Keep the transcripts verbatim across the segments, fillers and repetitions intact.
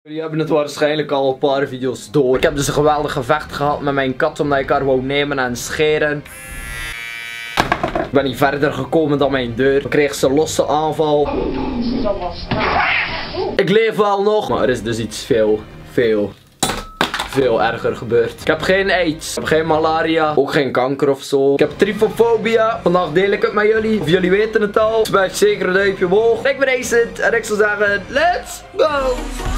Jullie hebben het waarschijnlijk al een paar video's door. Ik heb dus een geweldig gevecht gehad met mijn kat omdat ik haar wou nemen en scheren. Ik ben niet verder gekomen dan mijn deur. Ik kreeg ze losse aanval. Ik leef wel nog, maar er is dus iets veel, veel, veel erger gebeurd. Ik heb geen aids, ik heb geen malaria, ook geen kanker of zo. Ik heb trifofobia. Vandaag deel ik het met jullie. Of jullie weten het al. Smaak zeker een duimpje omhoog. Ik ben Acid en ik zou zeggen, let's go!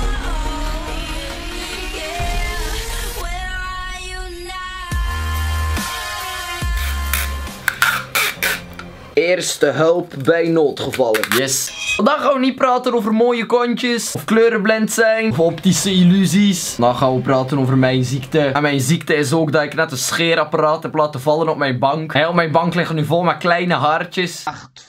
Eerste hulp bij noodgevallen. Yes. Vandaag gaan we niet praten over mooie kontjes, of kleurenblind zijn, of optische illusies. Vandaag gaan we praten over mijn ziekte. En mijn ziekte is ook dat ik net een scheerapparaat heb laten vallen op mijn bank. En op mijn bank liggen nu vol met kleine haartjes. Echt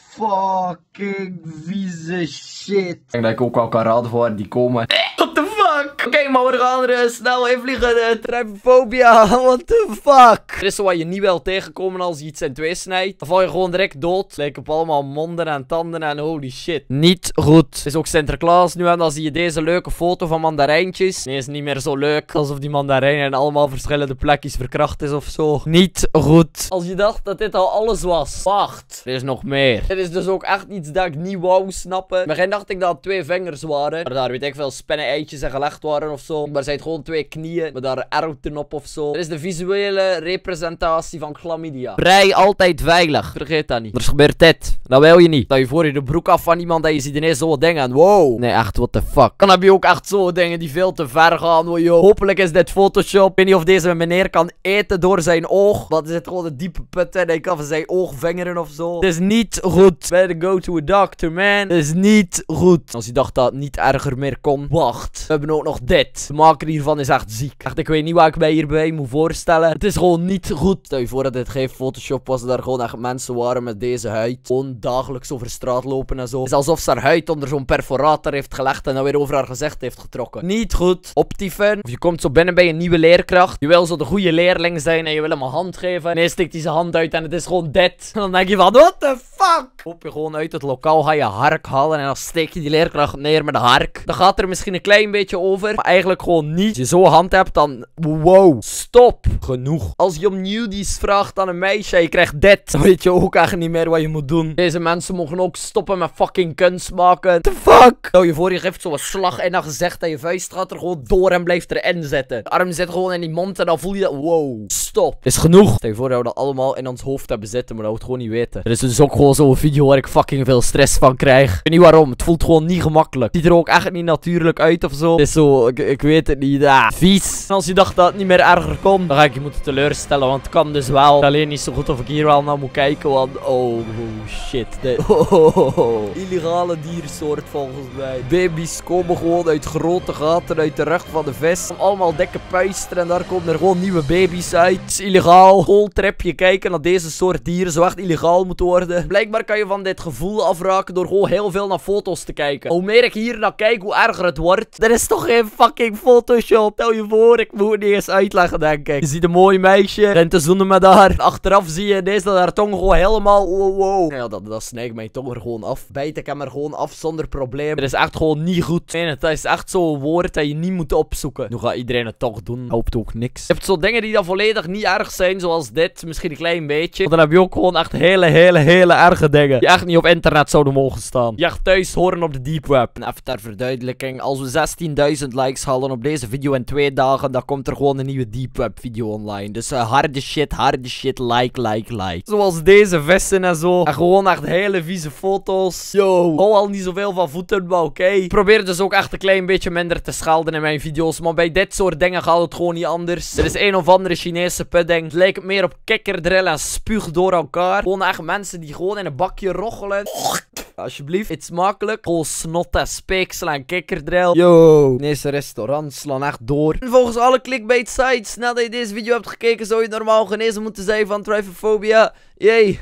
fucking vieze shit. Ik denk dat ik ook wel kan raden voor waar die komen. What the fuck? Oké, okay, maar we gaan er snel in vliegen. Trifofobia. What the fuck? Er is zo wat je niet wil tegenkomen als je iets in twee snijdt. Dan val je gewoon direct dood. Het lijkt op allemaal monden en tanden en holy shit. Niet goed. Het is ook Sinterklaas nu en dan zie je deze leuke foto van mandarijntjes. Nee, is niet meer zo leuk. Alsof die mandarijnen in allemaal verschillende plekjes verkracht is of zo. Niet goed. Als je dacht dat dit al alles was. Wacht. Er is nog meer. Dit is dus ook echt iets dat ik niet wou snappen. In het begin dacht ik dat het twee vingers waren. Maar daar weet ik veel spinnen-eitjes en gelegd waren of zo. Maar zijn het gewoon twee knieën met daar erwten op of zo. Dit is de visuele representatie van chlamydia. Brei altijd veilig. Vergeet dat niet. Anders gebeurt dit. Dat wil je niet. Dat je voor je de broek af van iemand dat je ziet ineens zo'n dingen en wow. Nee, echt, what the fuck. Dan heb je ook echt zo'n dingen die veel te ver gaan. Oh, yo. Hopelijk is dit Photoshop. Ik weet niet of deze meneer kan eten door zijn oog. Dat is het gewoon een diepe put en hij kan van zijn oog vingeren of zo. Het is niet goed. Better go to a doctor, man. Het is niet goed. Als je dacht dat het niet erger meer kon. Wacht. We hebben ook nog dit. De maker hiervan is echt ziek. Echt, ik weet niet wat ik mij hierbij moet voorstellen. Het is gewoon niet goed. Stel je voor dat dit geen Photoshop was. Dat er gewoon echt mensen waren met deze huid. Gewoon dagelijks over straat lopen en zo. Het is alsof ze haar huid onder zo'n perforator heeft gelegd en dan weer over haar gezicht heeft getrokken. Niet goed. Optieven. Of je komt zo binnen bij een nieuwe leerkracht. Je wil zo de goede leerling zijn en je wil hem een hand geven. En ineens stikt hij zijn hand uit en het is gewoon dit. En dan denk je van, what the fuck? Hop je gewoon uit het lokaal, ga je hark halen en dan steek je die leerkracht neer met de hark. Dan gaat er misschien een klein beetje over, maar eigenlijk gewoon niet. Als je zo'n hand hebt, dan wow, stop. Genoeg. Als je opnieuw die vraagt aan een meisje en je krijgt dit, dan weet je ook echt niet meer wat je moet doen. Deze mensen mogen ook stoppen met fucking kunst maken. What the fuck? Stel je voor, je geeft zo'n slag in dat gezicht en je vuist gaat er gewoon door en blijft erin zitten. De arm zit gewoon in die mond en dan voel je dat. Wow, stop. Is genoeg. Stel je voor dat we dat allemaal in ons hoofd hebben zitten, maar dat we het gewoon niet weten. Er is dus ook gewoon zo'n video waar ik fucking veel stress van krijg. Ik weet niet waarom. Het voelt gewoon niet gemakkelijk. Het ziet er ook echt niet natuurlijk uit of zo. Het is zo, ik, ik weet het niet. Ah, vies. En als je dacht dat het niet meer erger kon, dan ga ik je moeten teleurstellen, want het kan dus wel. Alleen niet zo goed of ik hier wel naar moet kijken, want oh, oh shit. Dit. Oh, oh, oh, oh. Illegale diersoort volgens mij. Baby's komen gewoon uit grote gaten uit de rug van de vis. Allemaal dikke puisten en daar komen er gewoon nieuwe baby's uit. Het is illegaal. Schooltripje kijken naar deze soort dieren zou echt illegaal moeten worden. Blijkbaar kan je van dit gevoel afraken door gewoon heel veel naar foto's te kijken. Hoe meer ik hier naar kijk, hoe erger het wordt. Er is toch geen fucking Photoshop. Stel je voor, ik moet het niet eens uitleggen, denk ik. Je ziet een mooi meisje, rent te zoenen met haar. Achteraf zie je ineens dat haar tong gewoon helemaal wow, wow. Ja, dat, dat snijdt mijn tong er gewoon af. Bijt ik hem er gewoon af zonder probleem. Het is echt gewoon niet goed. Nee, het is echt zo'n woord dat je niet moet opzoeken. Nu gaat iedereen het toch doen. Helpt ook niks. Je hebt zo dingen die dan volledig niet erg zijn, zoals dit. Misschien een klein beetje. Want dan heb je ook gewoon echt hele, hele, hele erge dingen. Die echt niet op internet zouden mogen staan. Die echt thuis horen op de deep web. En even ter verduidelijking. Als we zestienduizend likes halen op deze video in twee dagen, dan komt er gewoon een nieuwe deep web video online. Dus uh, harde shit, harde shit, like, like, like. Zoals deze vissen en zo. En gewoon echt hele vieze foto's. Yo, hou al niet zoveel van voeten, maar oké. Okay. Ik probeer dus ook echt een klein beetje minder te schelden in mijn video's. Maar bij dit soort dingen gaat het gewoon niet anders. Er is een of andere Chinese pudding. Het lijkt meer op kikkerdrill en spuug door elkaar. Gewoon echt mensen die gewoon in een bakje roggelen. Alsjeblieft, het is smakelijk. Gewoon snot en speeksel en kikkerdrill. Yo, deze restaurants slaan echt door. En volgens alle clickbait sites, nadat je deze video hebt gekeken, zou je normaal genezen moeten zijn van trifofobia. Jee.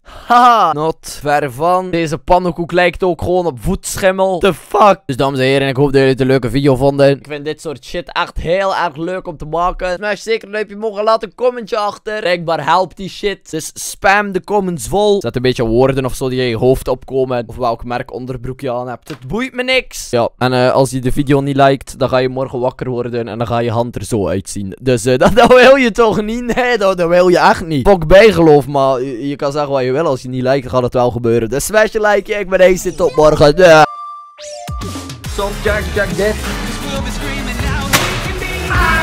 Haha, not ver van. Deze pannenkoek lijkt ook gewoon op voetschimmel. The fuck? Dus dames en heren, ik hoop dat jullie het een leuke video vonden. Ik vind dit soort shit echt heel erg leuk om te maken. Smash zeker een duimpje omhoog en laat een commentje achter. Blijkbaar helpt die shit. Dus spam de comments vol. Zet een beetje woorden of zo die in je hoofd opkomen. Of welk merk onderbroek je aan hebt. Het boeit me niks. Ja, en uh, als je de video niet liked, dan ga je morgen wakker worden. En dan ga je hand er zo uitzien. Dus uh, dat, dat wil je toch niet? Nee, dat, dat wil je echt niet. Fok bijgeloof, maar je, je kan zeggen wat je wil. Als je niet liked, dan gaat het wel gebeuren. Dus smash je like, ik ben deze. Tot morgen. Ja. Stop, Jack, Jack, dit.